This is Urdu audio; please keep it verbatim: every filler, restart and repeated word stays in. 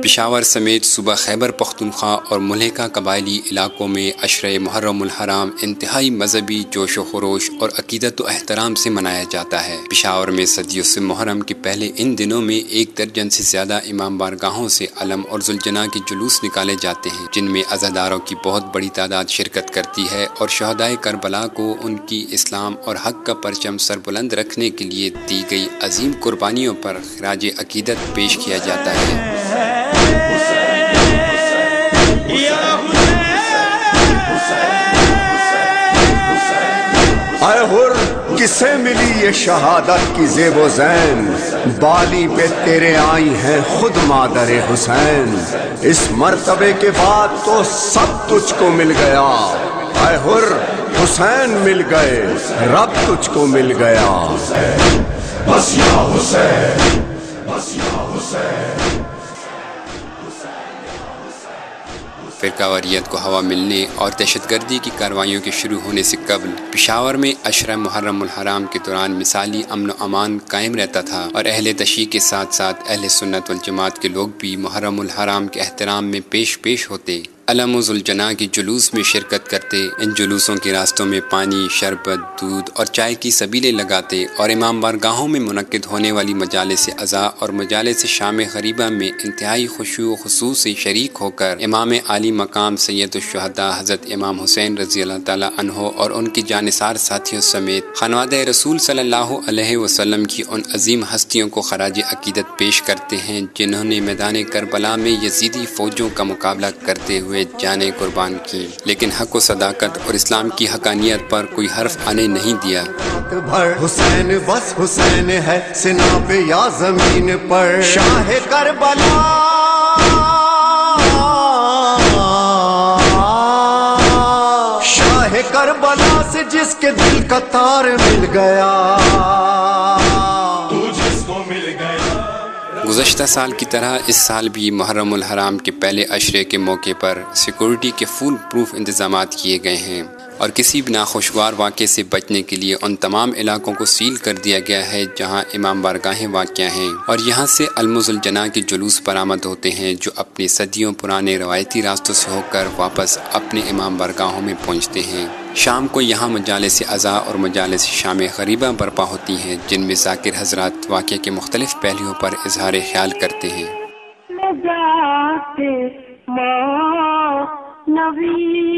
پشاور سمیت صوبہ خیبر پختونخوا اور ملحقہ قبائلی علاقوں میں عشرہ محرم الحرام انتہائی مذہبی جوش و خروش اور عقیدت و احترام سے منایا جاتا ہے۔ پشاور میں صدیوں سے محرم کے پہلے ان دنوں میں ایک درجن سے زیادہ امام بارگاہوں سے علم اور ذوالجناح کے جلوس نکالے جاتے ہیں، جن میں عزاداروں کی بہت بڑی تعداد شرکت کرتی ہے اور شہدائے کربلا کو ان کی اسلام اور حق کا پرچم سربلند رکھنے کے لیے دی گئی عظیم قربانیوں پر خراج عقیدت پیش کیا جاتا ہے۔ اے ہر کسے ملی یہ شہادت کی زیب و زین، بالی پہ تیرے آئی ہیں خود مادر حسین، اس مرتبے کے بعد تو سب تجھ کو مل گیا، اے ہر حسین مل گئے، رب تجھ کو مل گیا، بس یا حسین، بس یا حسین۔ فرقہ واریت کو ہوا ملنے اور دہشت گردی کی کارروائیوں کے شروع ہونے سے قبل پشاور میں عشرہ محرم الحرام کے دوران مثالی امن و امان قائم رہتا تھا، اور اہل تشیع کے ساتھ ساتھ اہل سنت والجماعت کے لوگ بھی محرم الحرام کے احترام میں پیش پیش ہوتے، علم و ذوالجناح کے جلوس میں شرکت کرتے، ان جلوسوں کے راستوں میں پانی، شربت، دودھ اور چائے کی سبیلیں لگاتے، اور امام بارگاہوں میں منعقد ہونے والی مجالس عزا اور مجالس شام غریبہ میں انتہائی خشوع و خضوع سے شریک ہو کر امام عالی مقام سید الشہداء حضرت امام حسین رضی اللہ تعالیٰ عنہ اور ان کی جانثار ساتھیوں سمیت خانوادہ رسول صلی اللہ علیہ وسلم کی ان عظیم ہستیوں کو خراج عقیدت پیش کرتے ہیں، جنہوں نے میدان کربلا میں یزیدی فوجوں کا مقابلہ کرتے ہوئے جانیں قربان کی، لیکن حق و صداقت اور اسلام کی حقانیت پر کوئی حرف آنے نہیں دیا۔ حسین بس حسین ہے سنا پہ یا زمین پر، شاہ کربلا شاہ کربلا سے جس کے دل کا تار مل گیا، گزشتہ سال کی طرح اس سال بھی محرم الحرام کے پہلے عشرے کے موقع پر سیکورٹی کے فول پروف انتظامات کیے گئے ہیں، اور کسی بھی ناخوشگوار واقعے سے بچنے کے لیے ان تمام علاقوں کو سیل کر دیا گیا ہے جہاں امام بارگاہیں واقع ہیں، اور یہاں سے علم و ذوالجناح کے جلوس برآمد ہوتے ہیں جو اپنے صدیوں پرانے روایتی راستوں سے ہو کر واپس اپنے امام بارگاہوں میں پہنچتے ہیں۔ شام کو یہاں مجالس عزا اور مجالس شام غریبہ برپا ہوتی ہیں، جن میں ذاکر حضرات واقعے کے مختلف پہلوؤں پر اظہار خیال کرتے ہیں۔